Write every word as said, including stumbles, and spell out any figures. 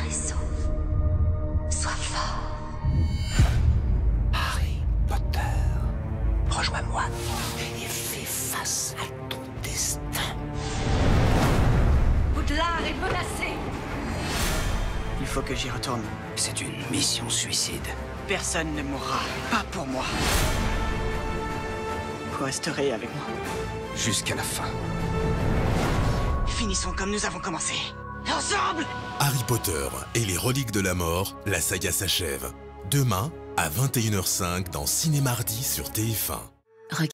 et sauf. Sois fort. Harry Potter, rejoins-moi et fais face à ton destin. Poudlard est menacé. Il faut que j'y retourne. C'est une mission suicide. Personne ne mourra, pas pour moi. Vous resterez avec moi. Jusqu'à la fin. Finissons comme nous avons commencé. Ensemble! Harry Potter et les reliques de la mort, la saga s'achève. Demain, à vingt et une heures cinq dans Ciné Mardi sur T F un.